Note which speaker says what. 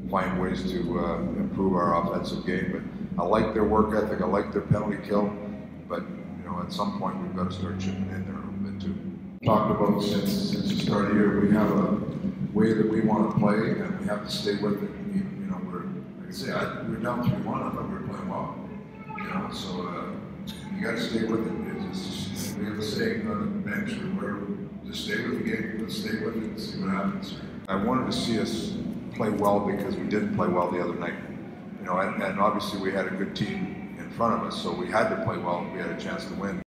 Speaker 1: find ways to improve our offensive game. But I like their work ethic. I like their penalty kill. But at some point we've got to start chipping in there a little bit too. Talked about since the start of the year, we have a way that we want to play, and we have to stay with it. We're like I say, we're down 3-1, but we're playing well. So you got to stay with it. We have a saying on the bench where just stay with the game, let's stay with it and see what happens. I wanted to see us play well because we didn't play well the other night. And obviously we had a good team in front of us, so we had to play well if we had a chance to win.